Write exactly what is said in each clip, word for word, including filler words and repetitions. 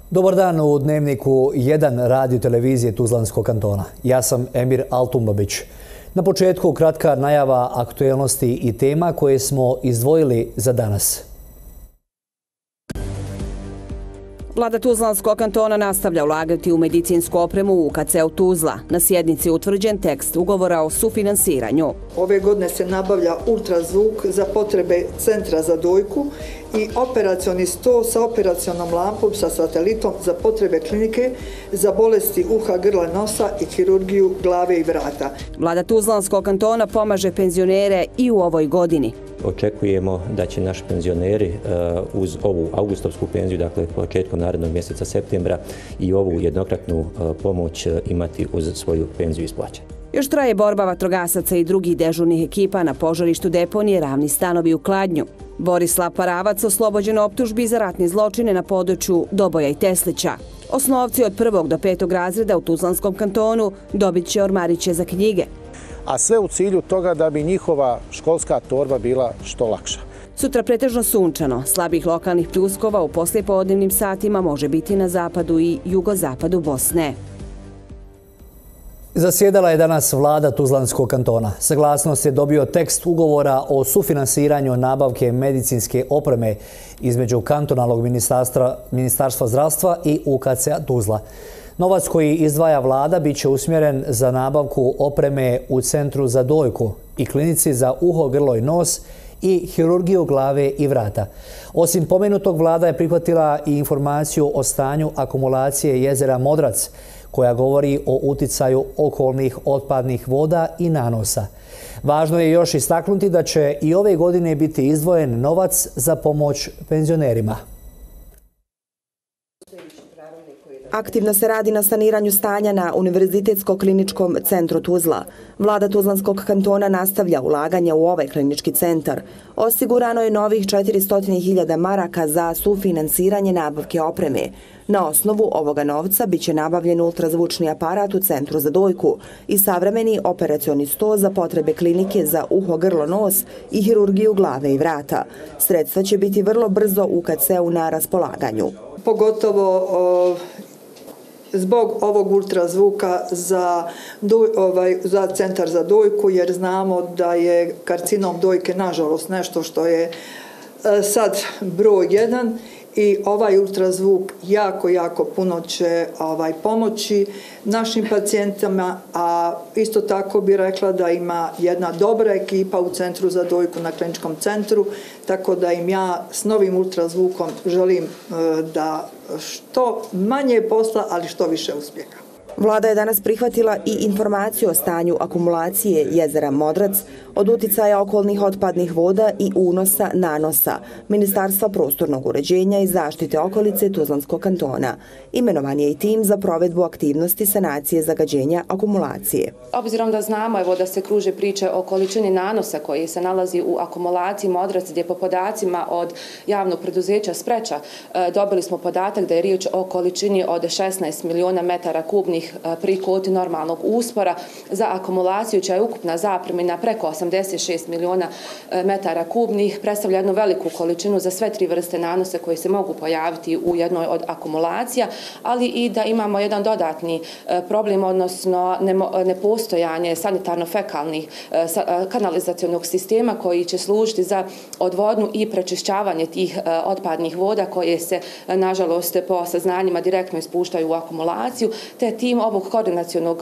Dobar dan u Dnevniku jedan radio televizije Tuzlanskog kantona. Ja sam Emir Altumbabić. Na početku kratka najava aktuelnosti i tema koje smo izdvojili za danas. Vlada Tuzlanskog kantona nastavlja ulagati u medicinsku opremu u U K C-u Tuzla. Na sjednici je utvrđen tekst ugovora o sufinansiranju. Ove godine se nabavlja ultrazvuk za potrebe centra za dojku i operacioni sto sa operacionom lampom sa satelitom za potrebe klinike za bolesti uha, grla, nosa i hirurgiju glave i vrata. Vlada Tuzlanskog kantona pomaže penzionere i u ovoj godini. Očekujemo da će naši penzioneri uz ovu augustovsku penziju, dakle početkom narednog mjeseca septembra, i ovu jednokratnu pomoć imati uz svoju penziju isplaćenu. Još traje borba vatrogasaca i drugih dežurnih ekipa na požarištu deponije Ravni stanovi u Kladnju. Borislav Paravac oslobođen optužbi za ratne zločine na području Doboja i Teslića. Osnovci od prvog do petog razreda u Tuzlanskom kantonu dobit će ormariće za knjige. A sve u cilju toga da bi njihova školska torba bila što lakša. Sutra pretežno sunčano, slabih lokalnih pljuskova u poslijepodnevnim satima može biti na zapadu i jugozapadu Bosne. Zasjedala je danas vlada Tuzlanskog kantona. Saglasnost je dobio tekst ugovora o sufinansiranju nabavke medicinske opreme između kantonalnog ministarstva zdravstva i U K C-a Tuzla. Novac koji izdvaja vlada bit će usmjeren za nabavku opreme u Centru za dojku i klinici za uho, grlo i nos i hirurgiju glave i vrata. Osim pomenutog, vlada je prihvatila i informaciju o stanju akumulacije jezera Modrac, koja govori o uticaju okolnih otpadnih voda i nanosa. Važno je još istaknuti da će i ove godine biti izdvojen novac za pomoć penzionerima. Aktivno se radi na saniranju stanja na Univerzitetsko-kliničkom centru Tuzla. Vlada Tuzlanskog kantona nastavlja ulaganja u ovaj klinički centar. Osigurano je novih četiristo hiljada maraka za sufinansiranje nabavke opreme. Na osnovu ovoga novca biće nabavljen ultrazvučni aparat u Centru za dojku i savremeni operacioni sto za potrebe klinike za uho, grlo, nos i hirurgiju glave i vrata. Sredstva će biti vrlo brzo U K C-u na raspolaganju. Pogotovo zbog ovog ultrazvuka za, ovaj, za centar za dojku, jer znamo da je karcinom dojke nažalost nešto što je sad broj jedan i ovaj ultrazvuk jako, jako puno će ovaj, pomoći našim pacijentima, a isto tako bi rekla da ima jedna dobra ekipa u Centru za dojku na kliničkom centru, tako da im ja s novim ultrazvukom želim da što manje posla, ali što više uspjeha. Vlada je danas prihvatila i informaciju o stanju akumulacije jezera Modrac od uticaja okolnih otpadnih voda i unosa nanosa Ministarstva prostornog uređenja i zaštite okolice Tuzlanskog kantona. Imenovan je i tim za provedbu aktivnosti sanacije zagađenja akumulacije. Obzirom da znamo evo, da se kruže priče o količini nanosa koji se nalazi u akumulaciji Modrac, gdje po podacima od javnog preduzeća Spreča dobili smo podatak da je riječ o količini od šesnaest miliona metara kubnih pri kvoti normalnog uspora. Za akumulaciju čija je ukupna zapremina preko osamdeset šest miliona metara kubnih, predstavlja jednu veliku količinu za sve tri vrste nanosa koji se mogu pojaviti u jednoj od akumulacija, ali i da imamo jedan dodatni problem, odnosno nepostojanje sanitarno-fekalnih kanalizacionog sistema koji će služiti za odvodnju i prečišćavanje tih otpadnih voda koje se, nažalost, po saznanjima direktno ispuštaju u akumulaciju, te tim ovog koordinacionog,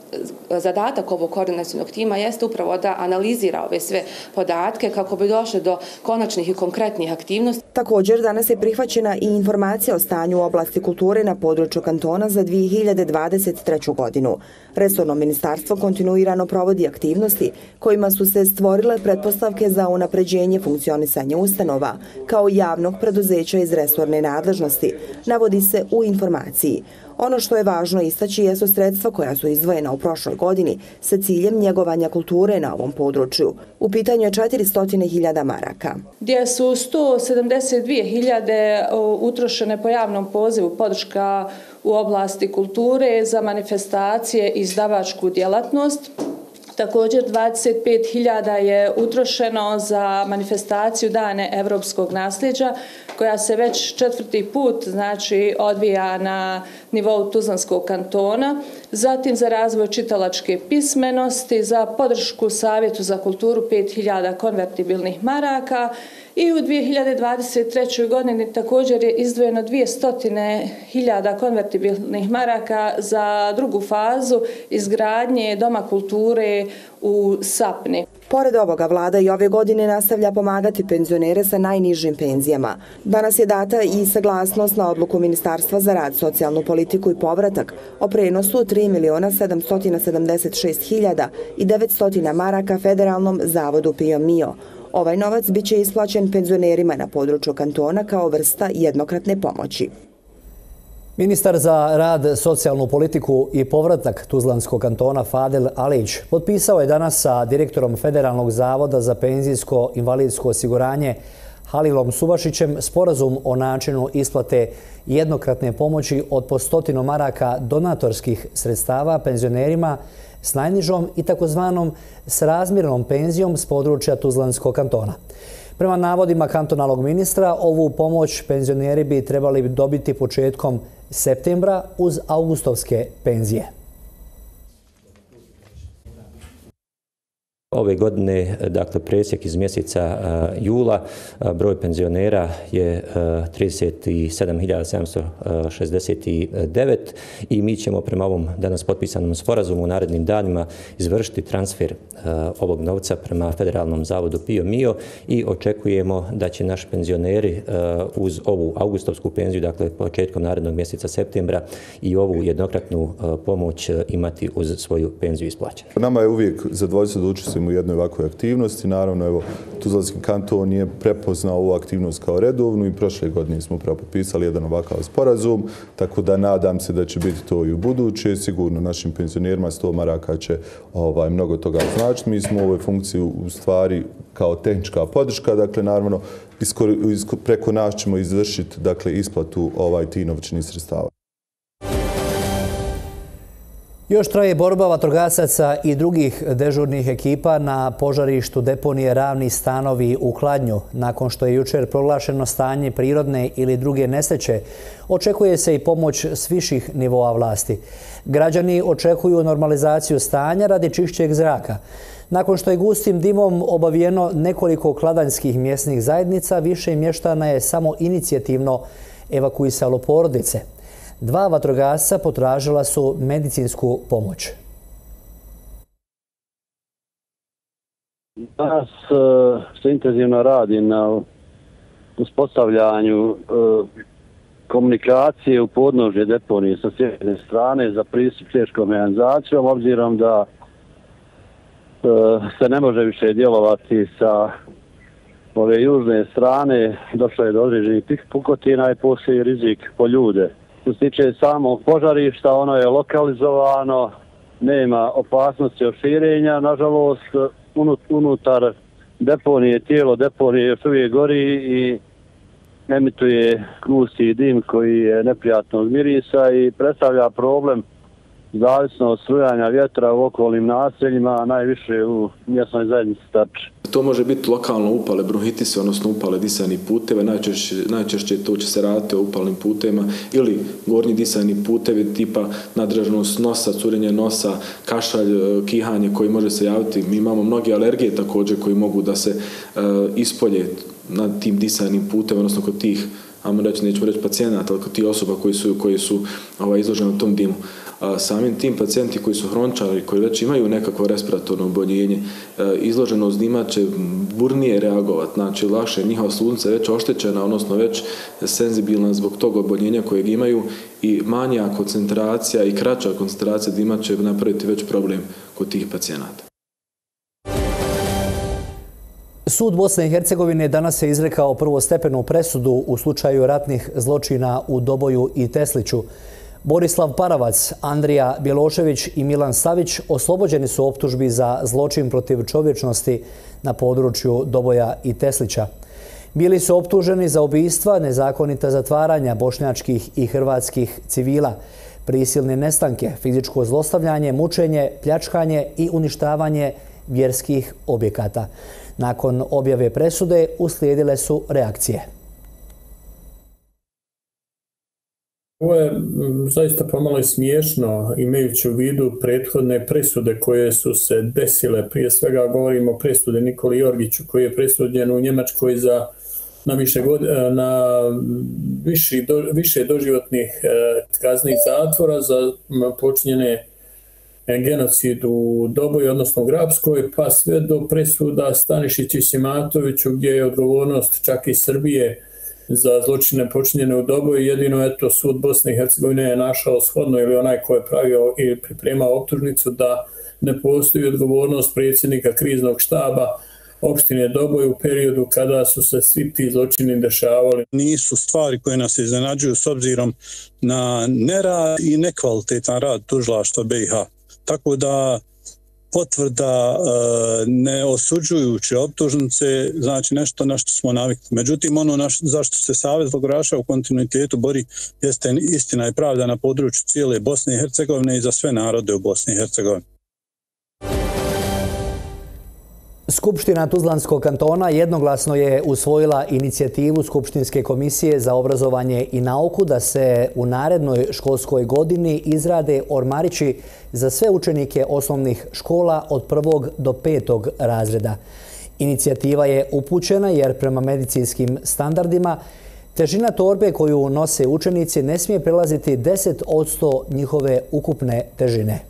zadatak ovog koordinacionog tima jeste upravo da analizira ove sve podatke kako bi došli do konačnih i konkretnih aktivnosti. Također danas je prihvaćena i informacija o stanju u oblasti kulture na području kantona za dvije hiljade dvadeset treću godinu. Resorno ministarstvo kontinuirano provodi aktivnosti kojima su se stvorile pretpostavke za unapređenje funkcionisanja ustanova kao javnog preduzeća iz resorne nadležnosti, navodi se u informaciji. Ono što je važno istaći jesu sredstva koja su izdvojena u prošloj godini sa ciljem njegovanja kulture na ovom području. U pitanju je četiristo hiljada maraka. Gdje su sto sedamdeset dvije hiljade utrošene po javnom pozivu podrška u oblasti kulture za manifestacije i izdavačku djelatnost. Također dvadeset pet hiljada je utrošeno za manifestaciju Dane evropskog nasljeđa koja se već četvrti put znači odvija na nivou Tuzlanskog kantona, zatim za razvoj čitalačke pismenosti, za podršku Savjetu za kulturu pet hiljada konvertibilnih maraka i u dvije hiljade dvadeset trećoj godini također je izdvojeno dvjesto hiljada konvertibilnih maraka za drugu fazu izgradnje Doma kulture u Sapni. Pored ovoga, vlada i ove godine nastavlja pomagati penzionere sa najnižim penzijama. Danas je data i saglasnost na odluku Ministarstva za rad, socijalnu politiku i povratak o prenosu tri miliona sedamsto sedamdeset šest hiljada i devetsto maraka Federalnom zavodu P I O M I O. Ovaj novac biće isplaćen penzionerima na području kantona kao vrsta jednokratne pomoći. Ministar za rad, socijalnu politiku i povratak Tuzlanskog kantona Fadel Alić potpisao je danas sa direktorom Federalnog zavoda za penzijsko invalidsko osiguranje Halilom Subašićem sporazum o načinu isplate jednokratne pomoći od po stotinu maraka donatorskih sredstava penzionerima s najnižom i takozvanom srazmjernom penzijom s područja Tuzlanskog kantona. Prema navodima kantonalnog ministra, ovu pomoć penzioneri bi trebali dobiti početkom septembra uz augustovske penzije. Ove godine, dakle, presjek iz mjeseca jula, broj penzionera je trideset sedam hiljada sedamsto šezdeset devet i mi ćemo prema ovom danas potpisanom sporazumu u narednim danima izvršiti transfer ovog novca prema Federalnom zavodu P I O M I O i očekujemo da će naši penzioneri uz ovu augustovsku penziju, dakle početkom narednog mjeseca septembra, i ovu jednokratnu pomoć imati uz svoju penziju isplaćenu. Nama je uvijek zadovoljstvo da učestvujemo u jednoj ovakvoj aktivnosti. Naravno, evo, Tuzlanski kanton je prepoznao ovu aktivnost kao redovnu i prošle godine smo upravo potpisali jedan ovakav sporazum, tako da nadam se da će biti to i u buduće. Sigurno našim penzionerima sto maraka će ovaj, mnogo toga značiti. Mi smo u ovoj funkciji u stvari kao tehnička podrška, dakle, naravno, iskor, iskor, preko nas ćemo izvršiti, dakle, isplatu ovaj, tih novčanih sredstava. Još traje borba vatrogasaca i drugih dežurnih ekipa na požarištu deponije Ravni stanovi u Kladnju. Nakon što je jučer proglašeno stanje prirodne ili druge nesreće, očekuje se i pomoć s viših nivoa vlasti. Građani očekuju normalizaciju stanja radi čišćeg zraka. Nakon što je gustim dimom obavijeno nekoliko kladanjskih mjesnih zajednica, više mještana je samo inicijativno evakuisalo porodice. Dva vatrogasca potražila su medicinsku pomoć. Danas se intenzivno radi na uspostavljanju komunikacije u podnožje deponije sa sjeverne strane za pristup teškom mehanizacijom, obzirom da se ne može više djelovati sa ove južne strane. Došlo je do određenih pukotina i postoji rizik po ljude. Što se tiče samog požarišta, ono je lokalizovano, nema opasnosti od širenja. Nažalost, unutar deponije, tijelo deponije još uvijek gori i emituje gusti dim koji je neprijatnog mirisa i predstavlja problem zavisno od strujanja vjetra u okolnim naseljima, najviše u mjesnoj zajednici Starče. To može biti lokalno upale bronhitise, odnosno upale disajnih puteva. Najčešće, najčešće to će se raditi o upalnim putevima ili gornji disajni putevi tipa nadraženost nosa, curenje nosa, kašalj, kihanje koji može se javiti. Mi imamo mnoge alergije također koji mogu da se uh, ispolje na tim disajnim putevima, odnosno kod tih, ajmo reći, nećemo reći pacijenata, ali kod tih osoba koji su, koji su ovaj, izloženi tom dimu. Samim tim pacijenti koji su hrončari, koji već imaju nekakvo respiratorno oboljenje, izloženost dima će burnije reagovati, znači lakše, njihova sluznica je već oštećena, odnosno već senzibilna zbog tog oboljenja kojeg imaju i manja koncentracija i kraća koncentracija dima će napraviti već problem kod tih pacijenata. Sud Bosne i Hercegovine danas je izrekao prvostepenu presudu u slučaju ratnih zločina u Doboju i Tesliću. Borislav Paravac, Andrija Bjelošević i Milan Savić oslobođeni su optužbi za zločin protiv čovječnosti na području Doboja i Teslića. Bili su optuženi za ubistva, nezakonita zatvaranja bošnjačkih i hrvatskih civila, prisilne nestanke, fizičko zlostavljanje, mučenje, pljačkanje i uništavanje vjerskih objekata. Nakon objave presude uslijedile su reakcije. Ovo je zaista pomalo smiješno, imajući u vidu prethodne presude koje su se desile. Prije svega govorimo o presudi Nikoli Jorgiću koji je presuđen u Njemačkoj za na više, god, na viši, do, više doživotnih kazni zatvora za počinjene genocid u Doboji, odnosno u Grabskoj, pa sve do presuda Stanišić i Simatoviću gdje je odgovornost čak i Srbije za zločine počinjene u Doboji. Jedino eto sud Bosne i Hercegovine je našao shodno ili onaj ko je pravio i pripremao optužnicu da ne postoji odgovornost predsjednika kriznog štaba opštine Doboj u periodu kada su se svi ti zločini dešavali. Nisu stvari koje nas iznenađuju s obzirom na nerad i nekvalitetan rad tužilaštva B i H. Tako da potvrda e, neosuđujuće optužnice znači nešto na što smo navikli. Međutim, ono na što, zašto se Savez logoraša u kontinuitetu bori jeste istina i pravda na području cijele Bosne i Hercegovine i za sve narode u Bosni i Hercegovini. Skupština Tuzlanskog kantona jednoglasno je usvojila inicijativu Skupštinske komisije za obrazovanje i nauku da se u narednoj školskoj godini izrade ormarići za sve učenike osnovnih škola od prvog do petog razreda. Inicijativa je upućena jer prema medicinskim standardima težina torbe koju nose učenici ne smije prelaziti deset posto njihove ukupne težine.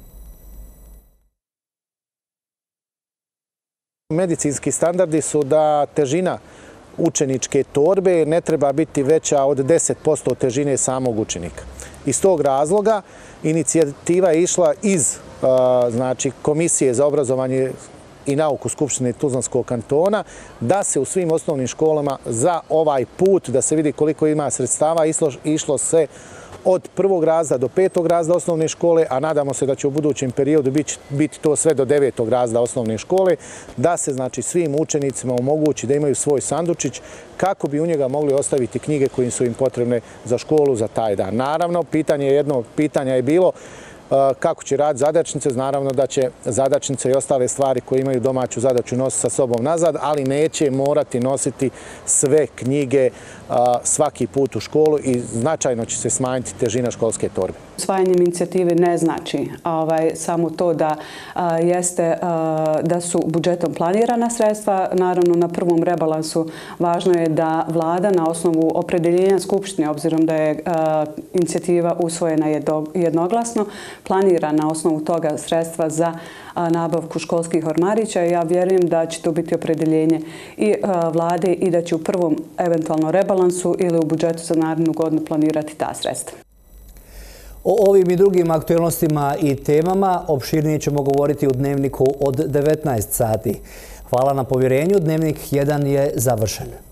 Medicinski standardi su da težina učeničke torbe ne treba biti veća od deset posto težine samog učenika. Iz tog razloga inicijativa je išla iz znači, Komisije za obrazovanje i nauku Skupštine Tuzlanskog kantona da se u svim osnovnim školama za ovaj put, da se vidi koliko ima sredstava, išlo, išlo se od prvog razda do petog razda osnovne škole, a nadamo se da će u budućem periodu biti, biti to sve do devetog razda osnovne škole, da se znači svim učenicima omogući da imaju svoj sandučić kako bi u njega mogli ostaviti knjige koje su im potrebne za školu za taj dan. Naravno, pitanje jedno pitanja je bilo kako će raditi zadačnice. Naravno da će zadačnice i ostale stvari koje imaju domaću zadaću nositi sa sobom nazad, ali neće morati nositi sve knjige svaki put u školu i značajno će se smanjiti težina školske torbe. Usvajanje inicijative ne znači ovaj, samo to da a, jeste a, da su budžetom planirana sredstva. Naravno, na prvom rebalansu važno je da vlada na osnovu opredeljenja Skupštine, obzirom da je a, inicijativa usvojena jednoglasno, planira na osnovu toga sredstva za a, nabavku školskih ormarića. Ja vjerujem da će to biti opredeljenje i a, vlade i da će u prvom eventualno rebalansu ili u budžetu za narednu godinu planirati ta sredstva. O ovim i drugim aktualnostima i temama opširnije ćemo govoriti u Dnevniku od devetnaest sati. Hvala na povjerenju. Dnevnik jedan je završen.